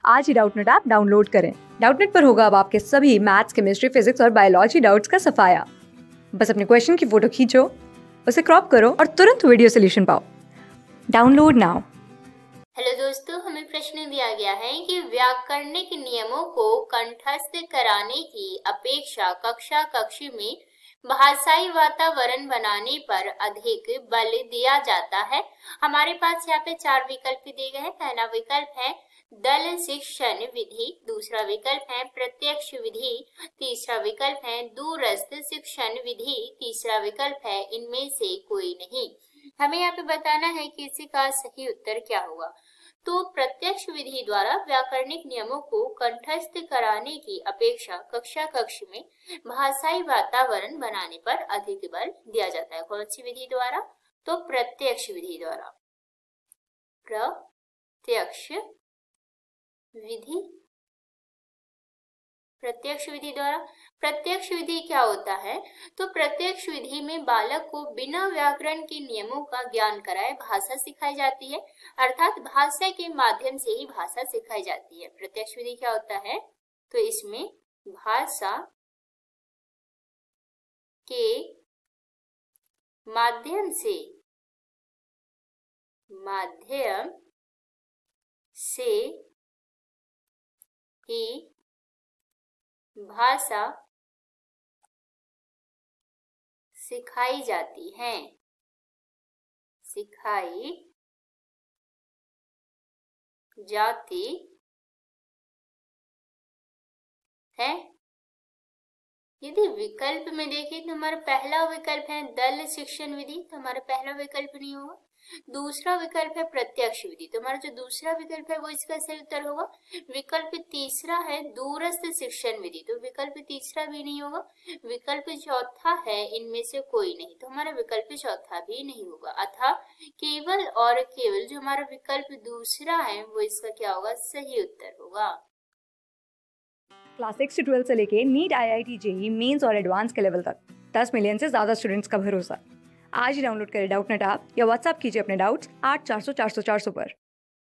आज ही Doubtnut app download करें। डाउटनेट पर होगा अब आपके सभी मैथ्स, केमिस्ट्री, फिजिक्स और बायोलॉजी डाउट्स का सफाया। बस अपने क्वेश्चन की फोटो खींचो, उसे क्रॉप करो और तुरंत वीडियो सोल्यूशन पाओ। Download now. हेलो दोस्तों, हमें प्रश्न दिया गया है कि व्याकरणिक नियमों को कंठस्थ कराने की अपेक्षा कक्षा कक्ष में भाषाई वातावरण बनाने पर अधिक बल दिया जाता है। हमारे पास यहाँ पे 4 विकल्प दिए गए हैं। पहला विकल्प है दल शिक्षण विधि, दूसरा विकल्प है प्रत्यक्ष विधि, तीसरा विकल्प है दूरस्थ शिक्षण विधि, तीसरा विकल्प है इनमें से कोई नहीं। हमें यहाँ पे बताना है कि इसका सही उत्तर क्या होगा। तो प्रत्यक्ष विधि द्वारा व्याकरणिक नियमों को कंठस्थ कराने की अपेक्षा कक्षा कक्ष में भाषाई वातावरण बनाने पर अधिक बल दिया जाता है। कौन सी विधि द्वारा? तो प्रत्यक्ष विधि द्वारा। प्रत्यक्ष विधि, प्रत्यक्ष विधि द्वारा। प्रत्यक्ष विधि क्या होता है? तो प्रत्यक्ष विधि में बालक को बिना व्याकरण के नियमों का ज्ञान कराए भाषा सिखाई जाती है, अर्थात भाषा के माध्यम से ही भाषा सिखाई जाती है। प्रत्यक्ष विधि क्या होता है? तो इसमें भाषा के माध्यम से ही भाषा सिखाई जाती है, सिखाई जाती है। यदि विकल्प में देखें तो हमारा पहला विकल्प है दल शिक्षण विधि, तो हमारा पहला विकल्प नहीं होगा। दूसरा विकल्प है प्रत्यक्ष विधि, तो हमारा जो दूसरा विकल्प है वो इसका सही उत्तर होगा। विकल्प तीसरा है दूरस्थ शिक्षण विधि, तो विकल्प तीसरा भी नहीं होगा। विकल्प चौथा है इनमें से कोई नहीं, तो हमारा विकल्प चौथा भी नहीं होगा। अतः केवल और केवल जो हमारा विकल्प दूसरा है वो इसका क्या होगा? सही उत्तर होगा। क्लास 6 से 12 से लेके नीट, IIT, JEE मेंस और एडवांस के लेवल तक 10 मिलियन से ज्यादा स्टूडेंट्स का भरोसा। आज ही डाउनलोड करें डाउटनेट ऐप या व्हाट्सएप कीजिए अपने डाउट्स 8400 400 400 पर।